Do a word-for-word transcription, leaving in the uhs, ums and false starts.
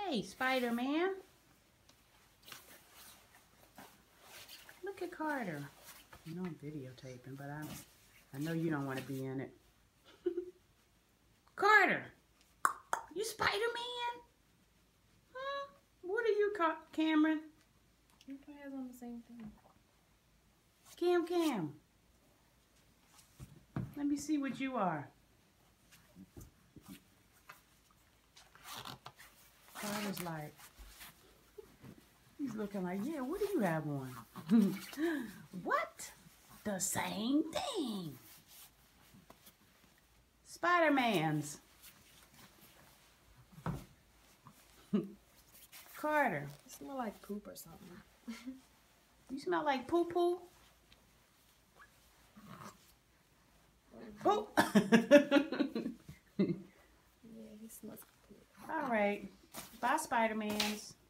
Hey, Spider-Man. Look at Carter. You know I'm videotaping, but I, I know you don't want to be in it. Carter, you Spider-Man? Huh? What are you, Cameron? Everybody has on the same thing. Cam Cam. Let me see what you are. Carter's like, he's looking like, yeah, what do you have on? What? The same thing. Spider-Man's. Carter. You smell like poop or something. You smell like poo-poo? Poop. Yeah, he smells like poop. All right. Bye, Spider-Mans.